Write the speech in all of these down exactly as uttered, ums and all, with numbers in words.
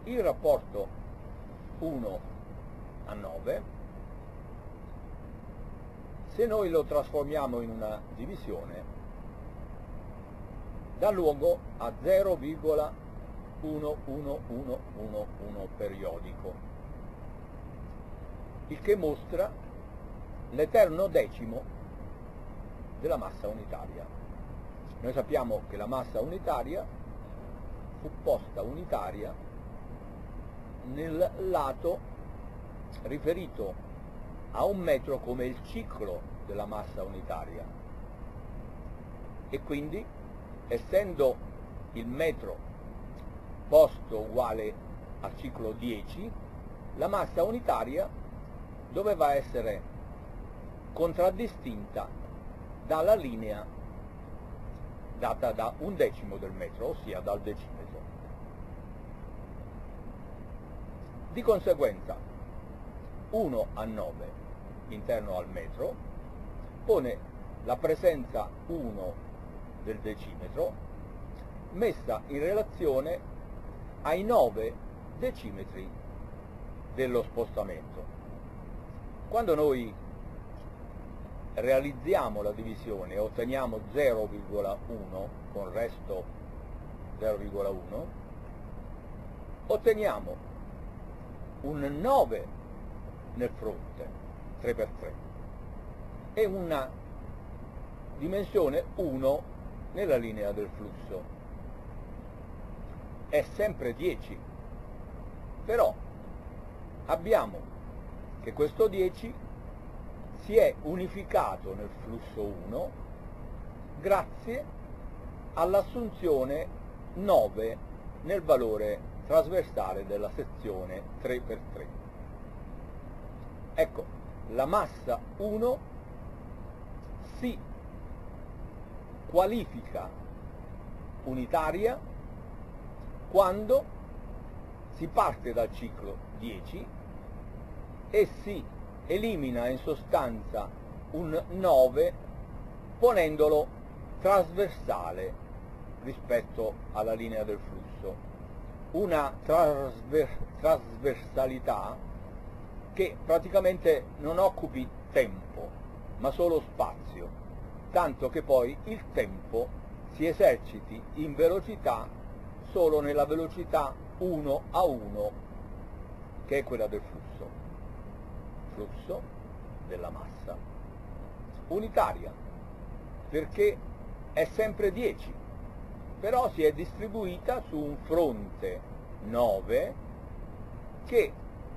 il rapporto uno a nove, se noi lo trasformiamo in una divisione, dà luogo a zero virgola uno uno uno uno uno periodico, il che mostra l'eterno decimo della massa unitaria. Noi sappiamo che la massa unitaria fu posta unitaria nel lato riferito a un metro come il ciclo della massa unitaria, e quindi, essendo il metro posto uguale al ciclo dieci, la massa unitaria doveva essere contraddistinta dalla linea data da un decimo del metro, ossia dal decimetro. Di conseguenza uno a nove interno al metro pone la presenza uno del decimetro messa in relazione ai nove decimetri dello spostamento. Quando noi realizziamo la divisione e otteniamo zero virgola uno con resto zero virgola uno, otteniamo un nove nel fronte, tre per tre, e una dimensione uno nella linea del flusso. È sempre dieci, però abbiamo che questo dieci si è unificato nel flusso uno grazie all'assunzione nove nel valore trasversale della sezione tre per tre. Ecco, la massa uno si qualifica unitaria quando si parte dal ciclo dieci e si elimina in sostanza un nove ponendolo trasversale rispetto alla linea del flusso. Una trasver trasversalità che praticamente non occupi tempo, ma solo spazio, tanto che poi il tempo si eserciti in velocità solo nella velocità uno a uno, che è quella del flusso, flusso della massa unitaria, perché è sempre dieci, però si è distribuita su un fronte nove che,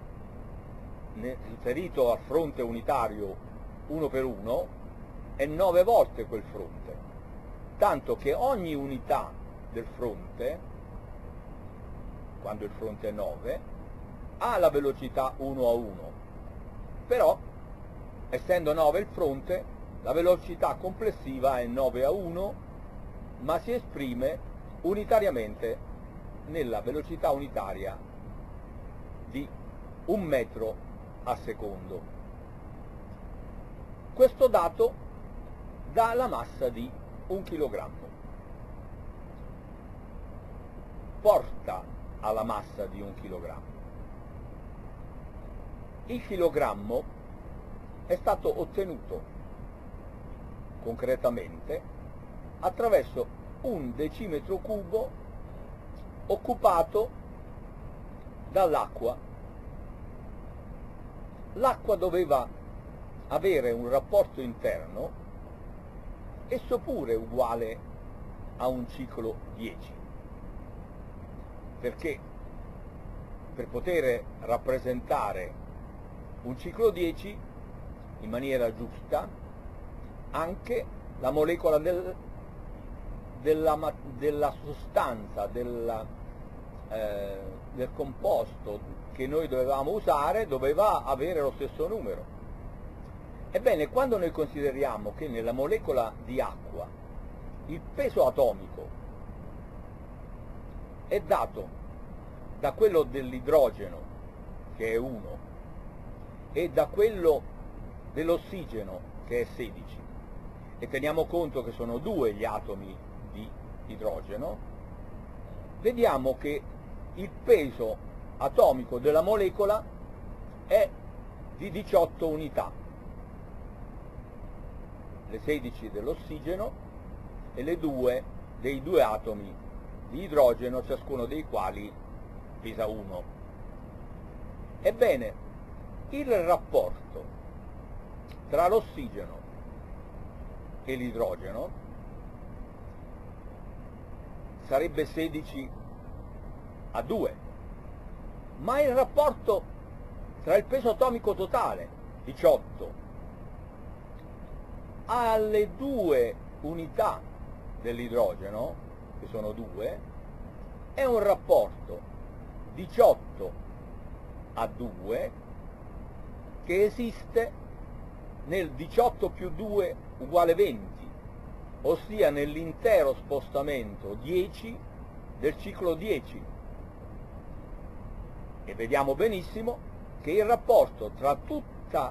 riferito al fronte unitario uno per uno, è nove volte quel fronte, tanto che ogni unità del fronte, quando il fronte è nove, ha la velocità uno a uno, però essendo nove il fronte, la velocità complessiva è nove a uno, ma si esprime unitariamente nella velocità unitaria di un metro a secondo. Questo dato dà la massa di un chilogrammo, porta alla massa di un chilogrammo. Il chilogrammo è stato ottenuto concretamente attraverso un decimetro cubo occupato dall'acqua. L'acqua doveva avere un rapporto interno, esso pure uguale a un ciclo dieci, perché per poter rappresentare un ciclo dieci in maniera giusta, anche la molecola del, della, della sostanza, della, eh, del composto che noi dovevamo usare doveva avere lo stesso numero. Ebbene, quando noi consideriamo che nella molecola di acqua il peso atomico è dato da quello dell'idrogeno, che è uno, e da quello dell'ossigeno, che è sedici, e teniamo conto che sono due gli atomi di idrogeno, vediamo che il peso atomico della molecola è di diciotto unità, le sedici dell'ossigeno e le due dei due atomi di idrogeno, ciascuno dei quali pesa uno. Ebbene, il rapporto tra l'ossigeno e l'idrogeno sarebbe sedici a due, ma il rapporto tra il peso atomico totale, diciotto, alle due unità dell'idrogeno, che sono due, è un rapporto diciotto a due che esiste nel diciotto più due uguale venti, ossia nell'intero spostamento dieci del ciclo dieci. E vediamo benissimo che il rapporto tra tutta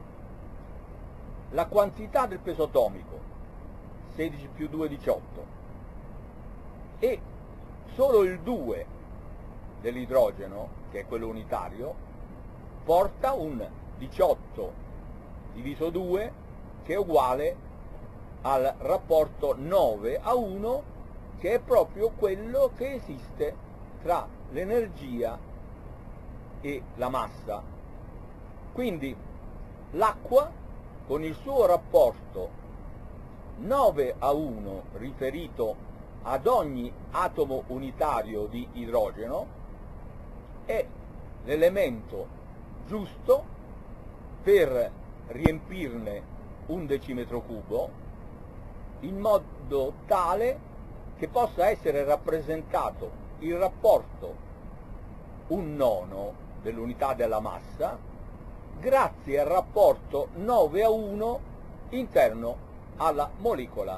la quantità del peso atomico, sedici più due, diciotto, e solo il due dell'idrogeno, che è quello unitario, porta un diciotto diviso due, che è uguale al rapporto nove a uno, che è proprio quello che esiste tra l'energia e la massa. Quindi l'acqua, con il suo rapporto nove a uno riferito ad ogni atomo unitario di idrogeno, è l'elemento giusto per riempirne un decimetro cubo, in modo tale che possa essere rappresentato il rapporto un nono dell'unità della massa grazie al rapporto nove a uno interno alla molecola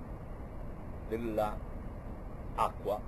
dell'acqua.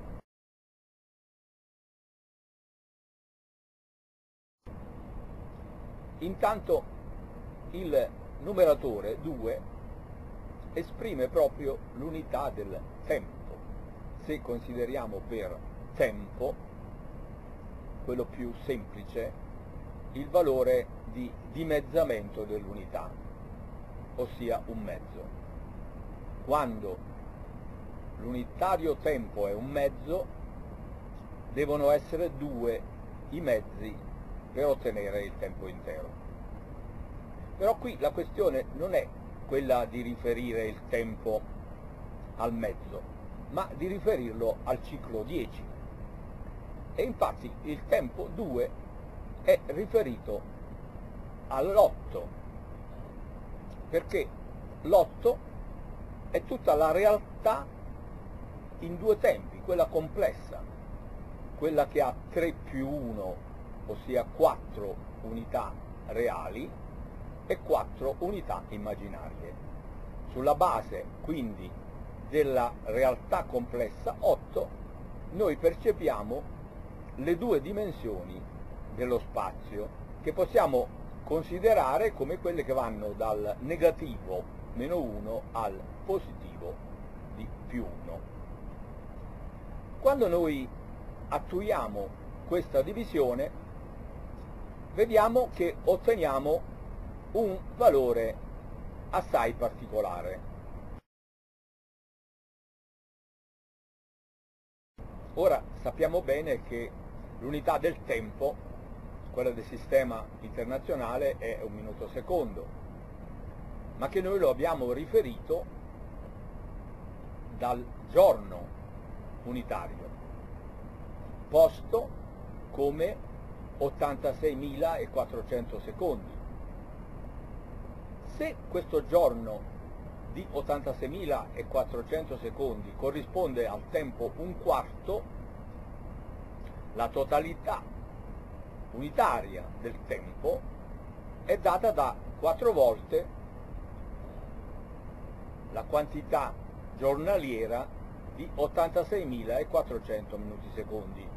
Intanto il numeratore due esprime proprio l'unità del tempo. Se consideriamo per tempo, quello più semplice, il valore di dimezzamento dell'unità, ossia un mezzo. Quando l'unitario tempo è un mezzo, devono essere due i mezzi per ottenere il tempo intero. Però qui la questione non è quella di riferire il tempo al mezzo, ma di riferirlo al ciclo dieci. E infatti il tempo due è riferito all'otto, perché l'otto è tutta la realtà in due tempi, quella complessa, quella che ha tre più uno, ossia quattro unità reali e quattro unità immaginarie. Sulla base quindi della realtà complessa otto, noi percepiamo le due dimensioni dello spazio, che possiamo considerare come quelle che vanno dal negativo meno uno al positivo di più uno. Quando noi attuiamo questa divisione, vediamo che otteniamo un valore assai particolare. Ora sappiamo bene che l'unità del tempo, quella del sistema internazionale, è un minuto secondo, ma che noi lo abbiamo riferito dal giorno unitario, posto come ottantaseimilaquattrocento secondi. Se questo giorno di ottantaseimilaquattrocento secondi corrisponde al tempo un quarto, la totalità unitaria del tempo è data da quattro volte la quantità giornaliera di ottantaseimilaquattrocento minuti secondi.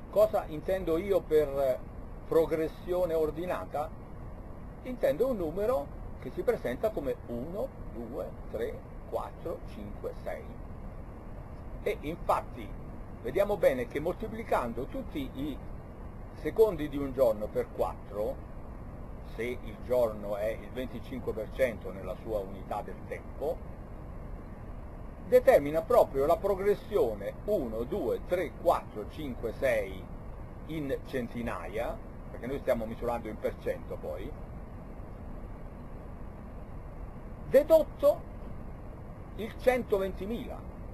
Cosa intendo io per progressione ordinata? Intendo un numero che si presenta come uno, due, tre, quattro, cinque, sei. E infatti vediamo bene che moltiplicando tutti i secondi di un giorno per quattro, se il giorno è il venticinque per cento nella sua unità del tempo, determina proprio la progressione uno, due, tre, quattro, cinque, sei in centinaia, perché noi stiamo misurando in per cento poi, dedotto il centoventimila,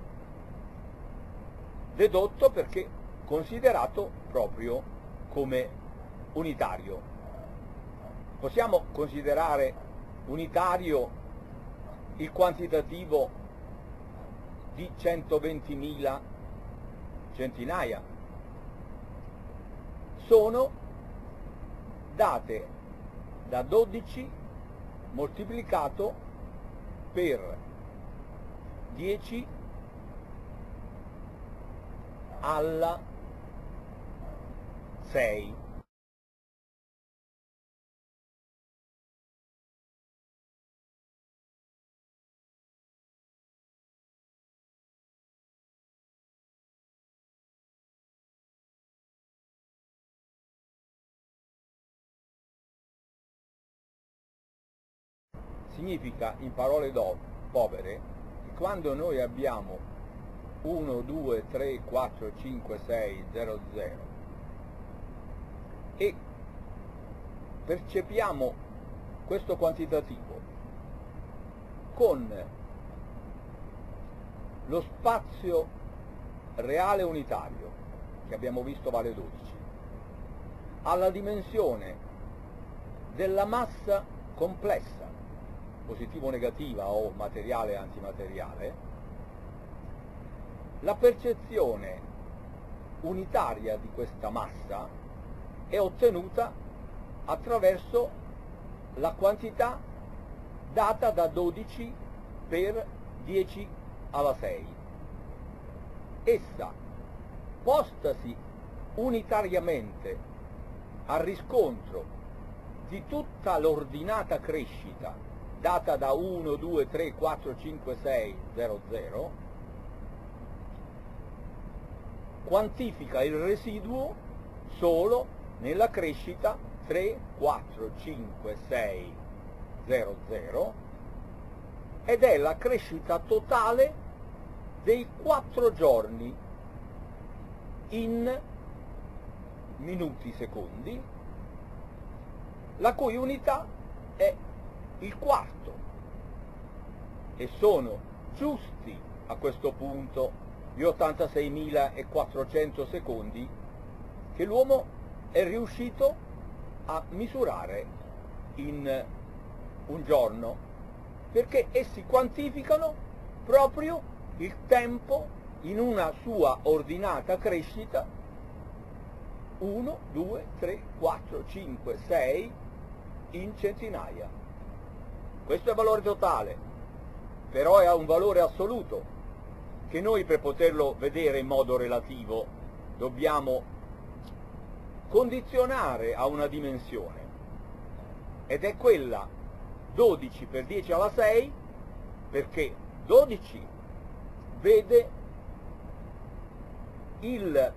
dedotto perché considerato proprio come unitario. Possiamo considerare unitario il quantitativo di centoventimila centinaia? Sono date da dodici moltiplicato per dieci alla sei. Significa, in parole povere, che quando noi abbiamo uno, due, tre, quattro, cinque, sei, zero, zero e percepiamo questo quantitativo con lo spazio reale unitario, che abbiamo visto vale dodici, alla dimensione della massa complessa, positiva o negativa o materiale e antimateriale, la percezione unitaria di questa massa è ottenuta attraverso la quantità data da dodici per dieci alla sei. Essa, postasi unitariamente al riscontro di tutta l'ordinata crescita data da uno, due, tre, quattro, cinque, sei, zero, zero, quantifica il residuo solo nella crescita tre, quattro, cinque, sei, zero, zero ed è la crescita totale dei quattro giorni in minuti secondi, la cui unità è il quarto, e sono giusti a questo punto gli ottantaseimilaquattrocento secondi che l'uomo è riuscito a misurare in un giorno, perché essi quantificano proprio il tempo in una sua ordinata crescita uno, due, tre, quattro, cinque, sei in centinaia. Questo è il valore totale, però è un valore assoluto che noi, per poterlo vedere in modo relativo, dobbiamo condizionare a una dimensione, ed è quella dodici per dieci alla sei, perché dodici vede il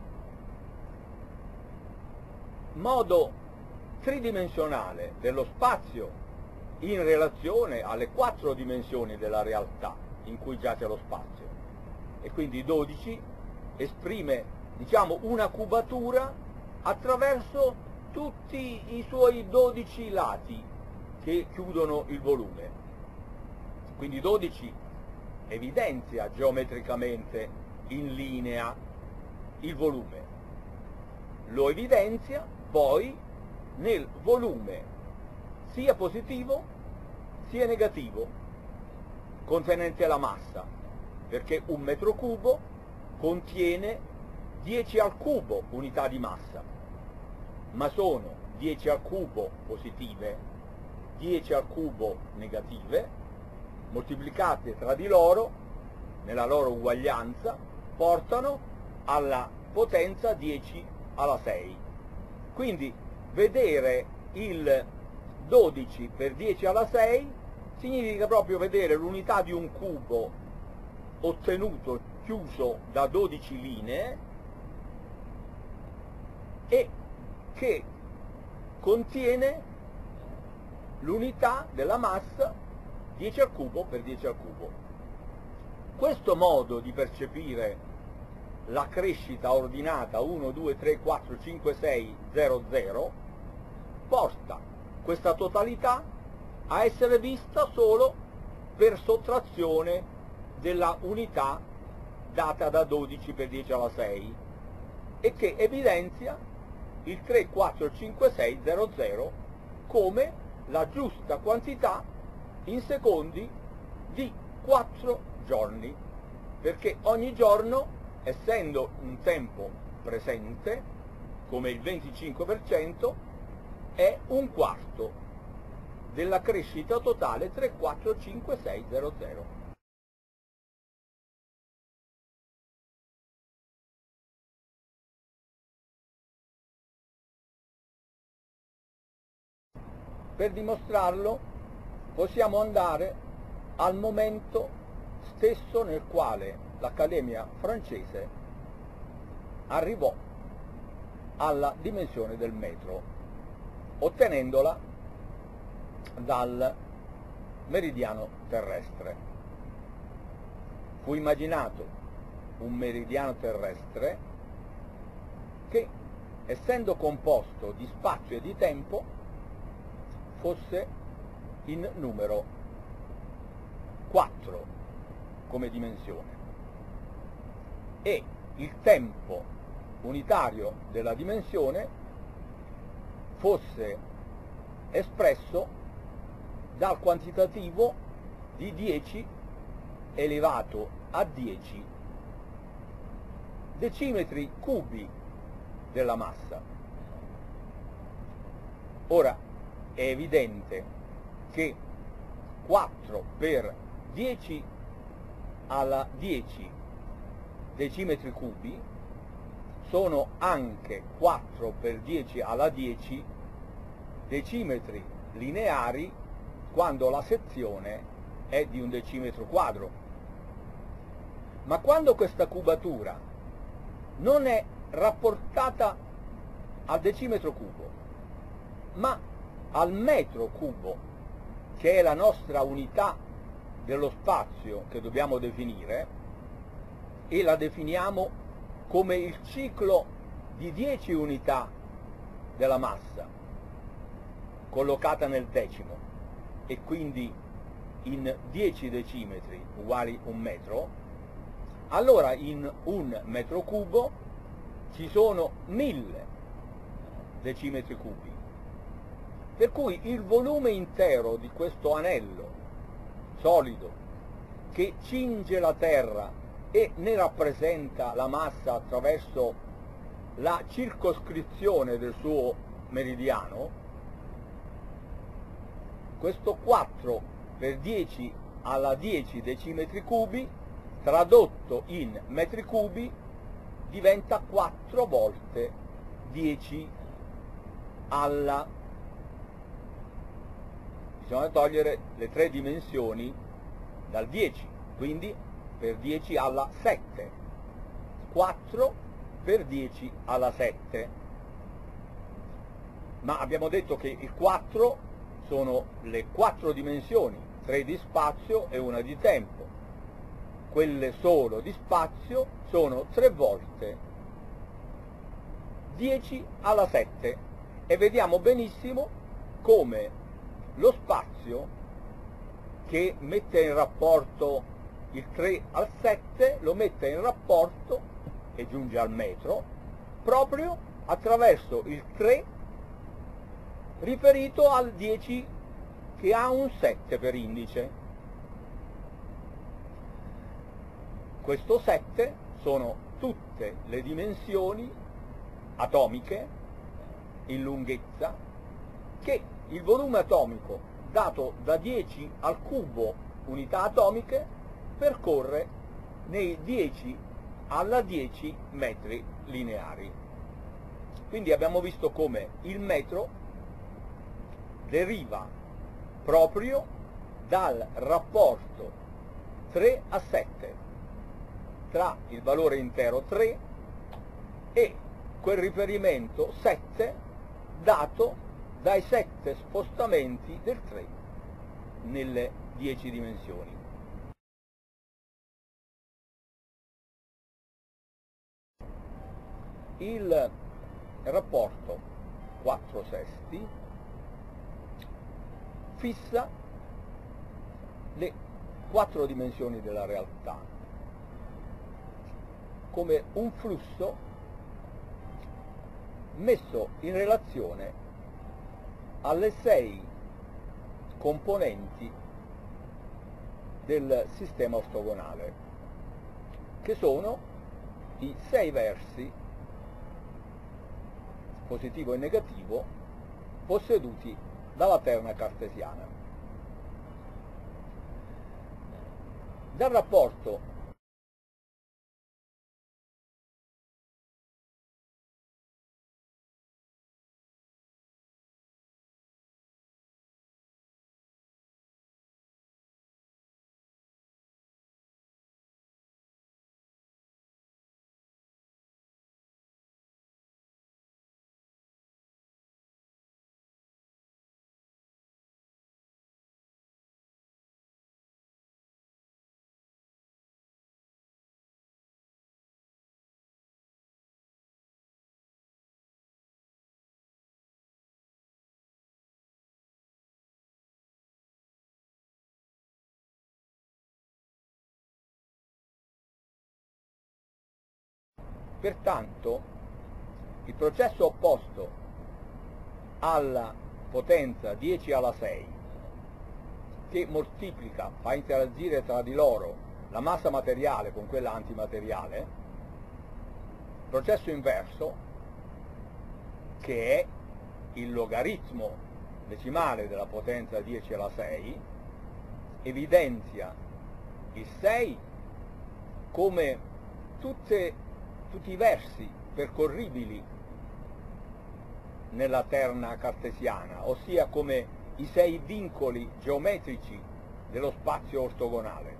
modo tridimensionale dello spazio in relazione alle quattro dimensioni della realtà in cui giace lo spazio, e quindi dodici esprime, diciamo, una cubatura attraverso tutti i suoi dodici lati che chiudono il volume. Quindi dodici evidenzia geometricamente in linea il volume, lo evidenzia poi nel volume sia positivo sia negativo contenente la massa, perché un metro cubo contiene dieci al cubo unità di massa, ma sono dieci al cubo positive, dieci al cubo negative, moltiplicate tra di loro nella loro uguaglianza portano alla potenza dieci alla sei. Quindi vedere il dodici per dieci alla sei significa proprio vedere l'unità di un cubo ottenuto chiuso da dodici linee e che contiene l'unità della massa dieci al cubo per dieci al cubo. Questo modo di percepire la crescita ordinata uno, due, tre, quattro, cinque, sei, zero, zero porta questa totalità a essere vista solo per sottrazione della unità data da dodici per dieci alla sei e che evidenzia il tre, quattro, cinque, sei, zero, zero come la giusta quantità in secondi di quattro giorni, perché ogni giorno, essendo un tempo presente, come il venticinque per cento, è un quarto della crescita totale tre, quattro, cinque, sei, zero, zero. Per dimostrarlo possiamo andare al momento stesso nel quale l'Accademia francese arrivò alla dimensione del metro, ottenendola dal meridiano terrestre. Fu immaginato un meridiano terrestre che, essendo composto di spazio e di tempo, fosse in numero quattro come dimensione e il tempo unitario della dimensione fosse espresso dal quantitativo di dieci elevato a dieci decimetri cubi della massa. Ora, è evidente che quattro per dieci alla dieci decimetri cubi sono anche quattro per dieci alla dieci decimetri lineari quando la sezione è di un decimetro quadro. Ma quando questa cubatura non è rapportata al decimetro cubo, ma al metro cubo, che è la nostra unità dello spazio che dobbiamo definire, e la definiamo come il ciclo di dieci unità della massa, collocata nel decimo, e quindi in dieci decimetri uguali un metro, allora in un metro cubo ci sono mille decimetri cubi. Per cui il volume intero di questo anello solido che cinge la Terra e ne rappresenta la massa attraverso la circoscrizione del suo meridiano, questo quattro per dieci alla dieci decimetri cubi, tradotto in metri cubi, diventa quattro volte dieci alla... Bisogna togliere le tre dimensioni dal dieci, quindi per dieci alla sette, quattro per dieci alla sette. Ma abbiamo detto che il quattro sono le quattro dimensioni, tre di spazio e una di tempo. Quelle solo di spazio sono tre volte dieci alla sette e vediamo benissimo come lo spazio, che mette in rapporto il tre al sette, lo mette in rapporto e giunge al metro proprio attraverso il tre riferito al dieci che ha un sette per indice. Questo sette sono tutte le dimensioni atomiche in lunghezza che il volume atomico dato da dieci al cubo unità atomiche percorre nei dieci alla dieci metri lineari. Quindi abbiamo visto come il metro deriva proprio dal rapporto tre a sette tra il valore intero tre e quel riferimento sette dato dai sette spostamenti del tre nelle dieci dimensioni. Il rapporto quattro sesti fissa le quattro dimensioni della realtà come un flusso messo in relazione alle sei componenti del sistema ortogonale, che sono i sei versi positivo e negativo posseduti dalla terna cartesiana. Dal rapporto Pertanto, il processo opposto alla potenza dieci alla sei, che moltiplica, fa interagire tra di loro la massa materiale con quella antimateriale, processo inverso, che è il logaritmo decimale della potenza dieci alla sei, evidenzia il sei come tutte tutti i versi percorribili nella terna cartesiana, ossia come i sei vincoli geometrici dello spazio ortogonale,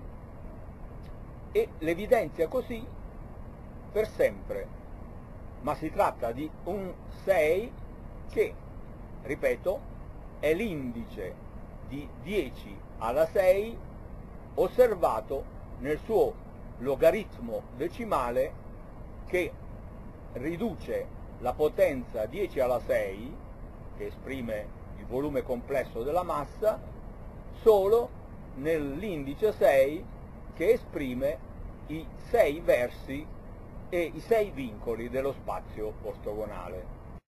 e l'evidenzia così per sempre, ma si tratta di un sei che, ripeto, è l'indice di dieci alla sei osservato nel suo logaritmo decimale, che riduce la potenza dieci alla sei, che esprime il volume complesso della massa, solo nell'indice sei, che esprime i sei versi e i sei vincoli dello spazio ortogonale.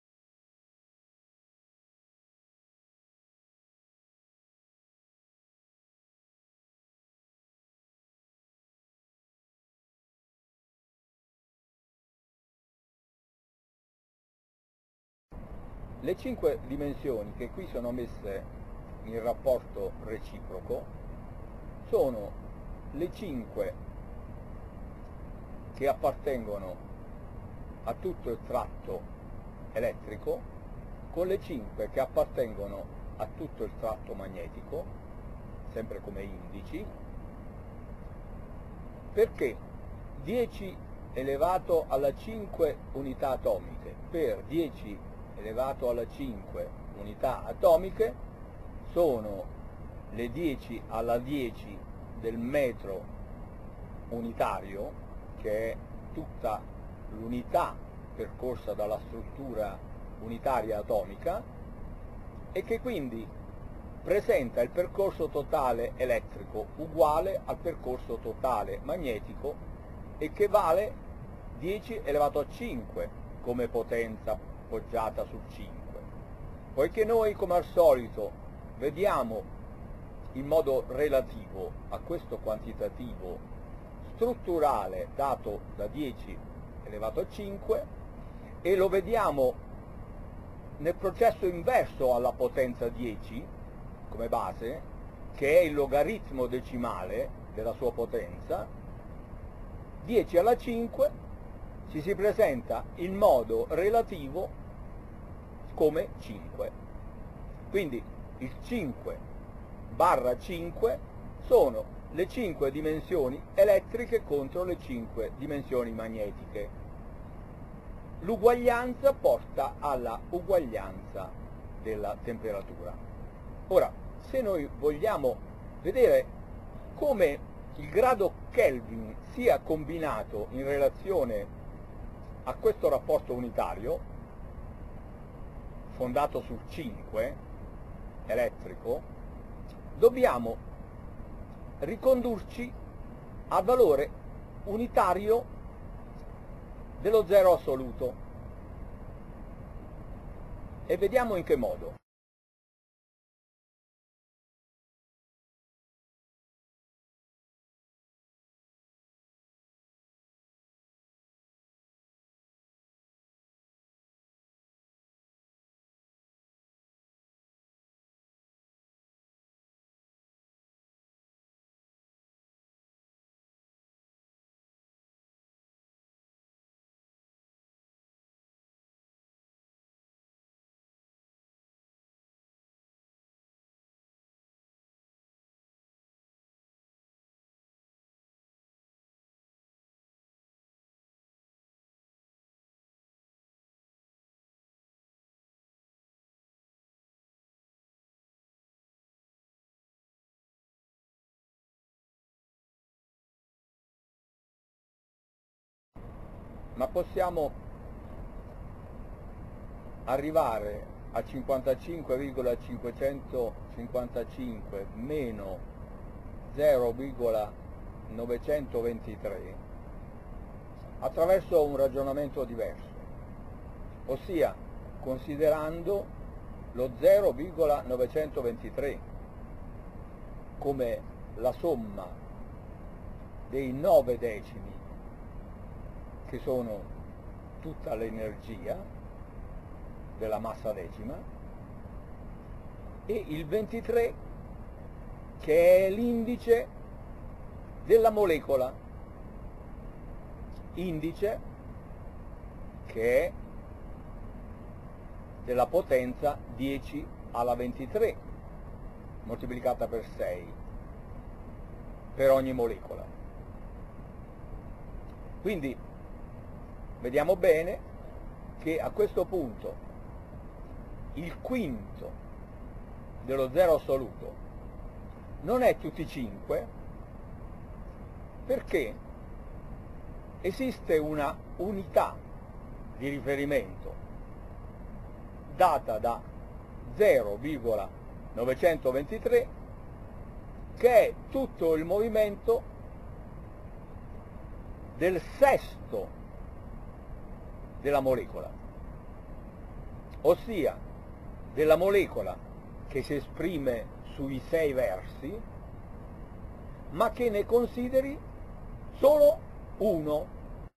Le cinque dimensioni che qui sono messe in rapporto reciproco sono le cinque che appartengono a tutto il tratto elettrico con le cinque che appartengono a tutto il tratto magnetico, sempre come indici, perché dieci elevato alla cinque unità atomiche per dieci elevato alla cinque unità atomiche sono le dieci alla dieci del metro unitario, che è tutta l'unità percorsa dalla struttura unitaria atomica, e che quindi presenta il percorso totale elettrico uguale al percorso totale magnetico e che vale dieci elevato a cinque come potenza poggiata sul cinque. Poiché noi, come al solito, vediamo in modo relativo a questo quantitativo strutturale dato da dieci elevato a cinque, e lo vediamo nel processo inverso alla potenza dieci come base, che è il logaritmo decimale della sua potenza, dieci alla cinque ci si presenta in modo relativo come cinque. Quindi il cinque barra cinque sono le cinque dimensioni elettriche contro le cinque dimensioni magnetiche. L'uguaglianza porta alla uguaglianza della temperatura. Ora, se noi vogliamo vedere come il grado Kelvin sia combinato in relazione a questo rapporto unitario, fondato sul cinque elettrico, dobbiamo ricondurci al valore unitario dello zero assoluto. E vediamo in che modo. Ma possiamo arrivare a cinquantacinque virgola cinquecentocinquantacinque meno zero virgola novecentoventitré attraverso un ragionamento diverso, ossia considerando lo zero virgola novecentoventitré come la somma dei nove decimi, che sono tutta l'energia della massa decima, e il ventitré che è l'indice della molecola, indice che è della potenza dieci alla ventitré moltiplicata per sei per ogni molecola. Quindi vediamo bene che a questo punto il quinto dello zero assoluto non è tutti cinque, perché esiste una unità di riferimento data da zero virgola novecentoventitré, che è tutto il movimento del sesto della molecola, ossia della molecola che si esprime sui sei versi, ma che ne consideri solo uno.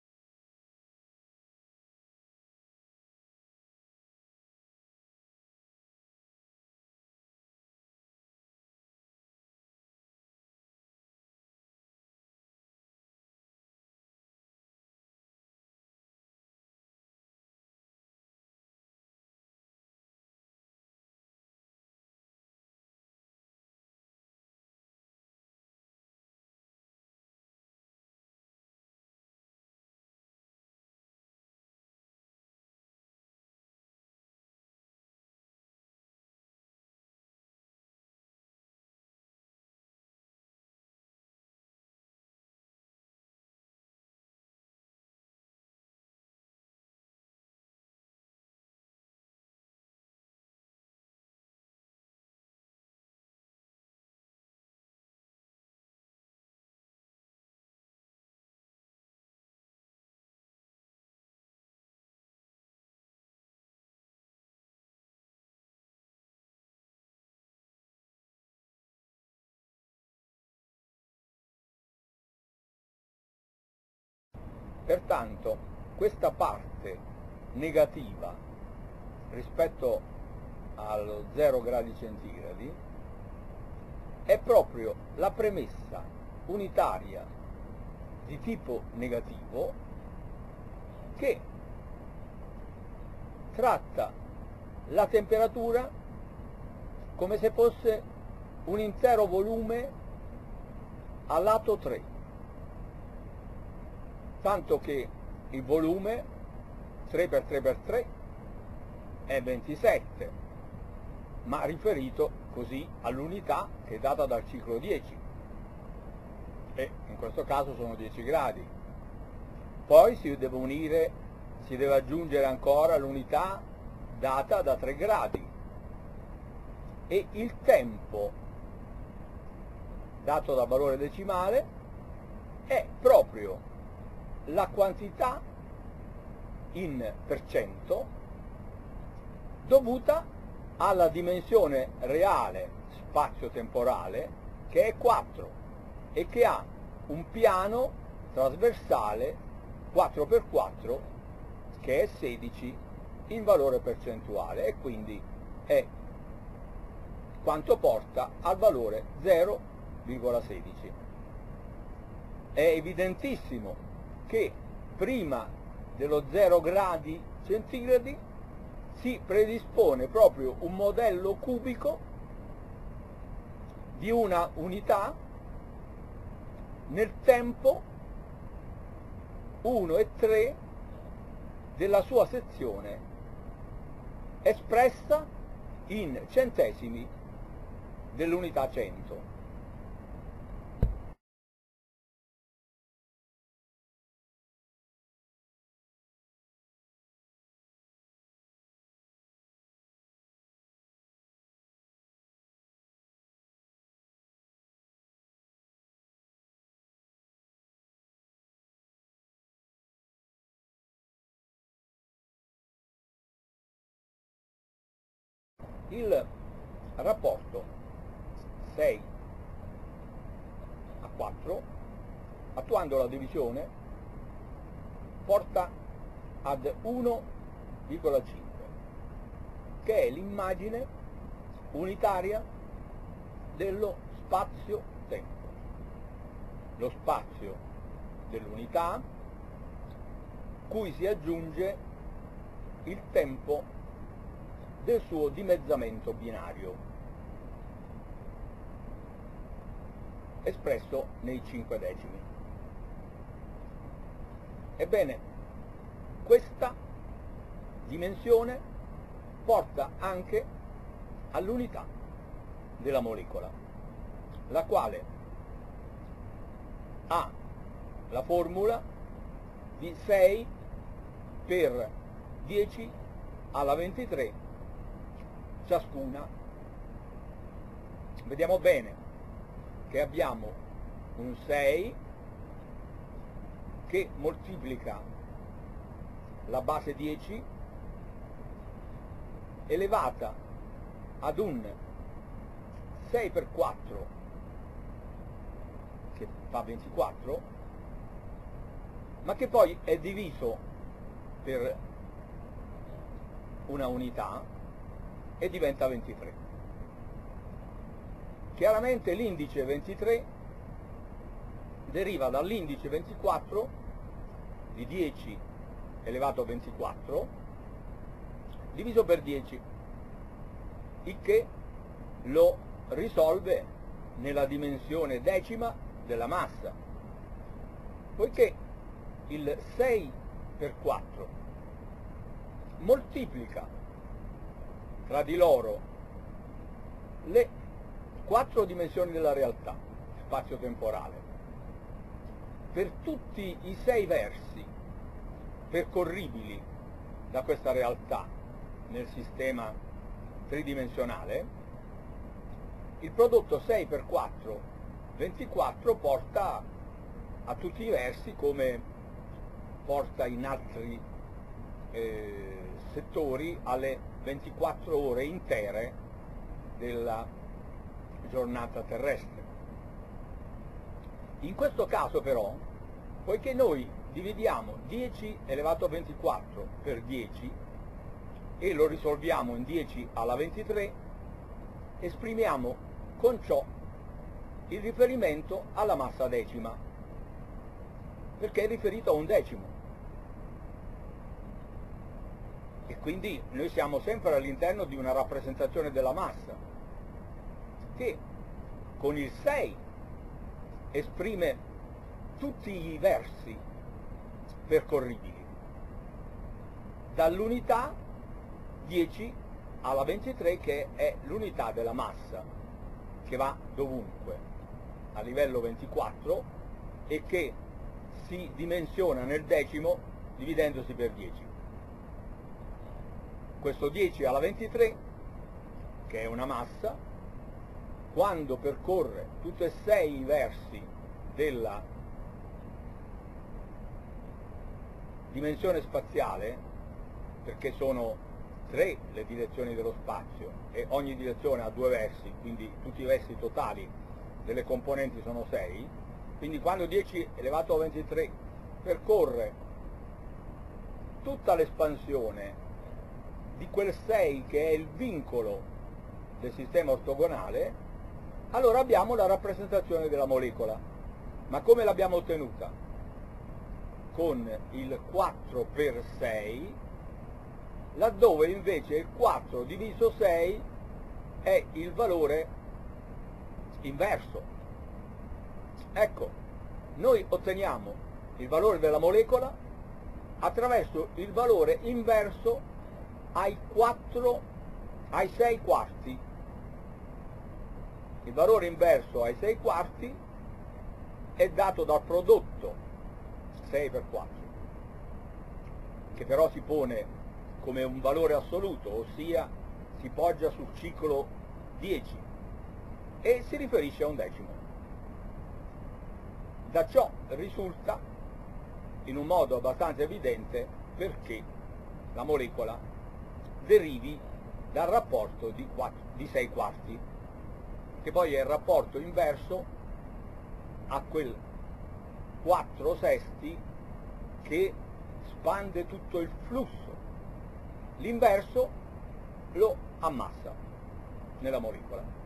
Pertanto questa parte negativa rispetto allo zero gradi centigradi è proprio la premessa unitaria di tipo negativo che tratta la temperatura come se fosse un intero volume a lato tre, tanto che il volume tre per tre per tre è ventisette, ma riferito così all'unità che è data dal ciclo dieci, e in questo caso sono dieci gradi. Poi si deve unire, si deve aggiungere ancora l'unità data da tre gradi, e il tempo dato dal valore decimale è proprio la quantità in percento dovuta alla dimensione reale spazio-temporale, che è quattro e che ha un piano trasversale quattro per quattro che è sedici in valore percentuale, e quindi è quanto porta al valore zero virgola sedici. È evidentissimo che prima dello zero gradi centigradi si predispone proprio un modello cubico di una unità nel tempo uno e tre della sua sezione, espressa in centesimi dell'unità cento. Il rapporto sei a quattro, attuando la divisione, porta ad uno virgola cinque, che è l'immagine unitaria dello spazio-tempo. Lo spazio dell'unità cui si aggiunge il tempo del suo dimezzamento binario, espresso nei cinque decimi. Ebbene, questa dimensione porta anche all'unità della molecola, la quale ha la formula di sei per dieci alla ventitré ciascuna. Vediamo bene che abbiamo un sei che moltiplica la base dieci elevata ad un sei per quattro che fa ventiquattro, ma che poi è diviso per una unità e diventa ventitré. Chiaramente l'indice ventitré deriva dall'indice ventiquattro di dieci elevato a ventiquattro diviso per dieci, il che lo risolve nella dimensione decima della massa, poiché il sei per quattro moltiplica tra di loro le quattro dimensioni della realtà spazio-temporale per tutti i sei versi percorribili da questa realtà nel sistema tridimensionale. Il prodotto sei per quattro, ventiquattro, porta a tutti i versi, come porta in altri eh, settori, alle ventiquattro ore intere della giornata terrestre. In questo caso però, poiché noi dividiamo dieci elevato a ventiquattro per dieci e lo risolviamo in dieci alla ventitré, esprimiamo con ciò il riferimento alla massa decima, perché è riferito a un decimo. E quindi noi siamo sempre all'interno di una rappresentazione della massa che con il sei esprime tutti i versi percorribili, dall'unità dieci alla ventitré, che è l'unità della massa, che va dovunque, a livello ventiquattro, e che si dimensiona nel decimo dividendosi per dieci. Questo dieci alla ventitré, che è una massa, quando percorre tutti e sei i versi della dimensione spaziale, perché sono tre le direzioni dello spazio e ogni direzione ha due versi, quindi tutti i versi totali delle componenti sono sei, quindi quando dieci elevato a ventitré percorre tutta l'espansione di quel sei che è il vincolo del sistema ortogonale, allora abbiamo la rappresentazione della molecola. Ma come l'abbiamo ottenuta? Con il quattro per sei, laddove invece il quattro diviso sei è il valore inverso. Ecco, noi otteniamo il valore della molecola attraverso il valore inverso ai quattro, ai sei quarti. Il valore inverso ai sei quarti è dato dal prodotto sei per quattro, che però si pone come un valore assoluto, ossia si poggia sul ciclo dieci e si riferisce a un decimo. Da ciò risulta in un modo abbastanza evidente perché la molecola derivi dal rapporto di, di sei quarti, che poi è il rapporto inverso a quel quattro sesti che spande tutto il flusso. L'inverso lo ammassa nella molecola.